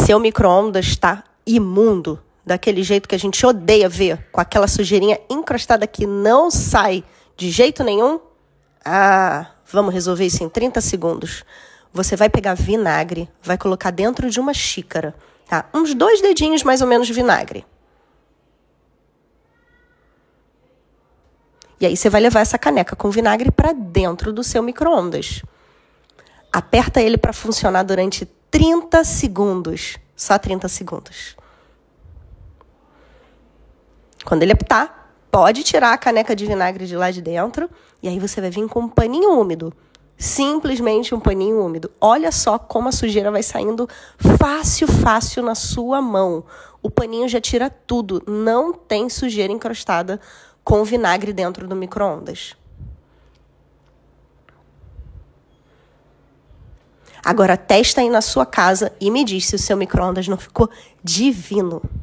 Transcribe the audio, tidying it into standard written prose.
seu micro-ondas está imundo, daquele jeito que a gente odeia ver, com aquela sujeirinha encrostada que não sai de jeito nenhum, vamos resolver isso em 30 segundos. Você vai pegar vinagre, vai colocar dentro de uma xícara, tá? Uns 2 dedinhos mais ou menos de vinagre. E aí você vai levar essa caneca com vinagre para dentro do seu micro-ondas. Aperta ele para funcionar durante 30 segundos. Só 30 segundos. Quando ele apitar, pode tirar a caneca de vinagre de lá de dentro. E aí você vai vir com um paninho úmido. Simplesmente um paninho úmido. Olha só como a sujeira vai saindo fácil, fácil na sua mão. O paninho já tira tudo. Não tem sujeira encrostada com vinagre dentro do micro-ondas. Agora testa aí na sua casa e me diz se o seu micro-ondas não ficou divino.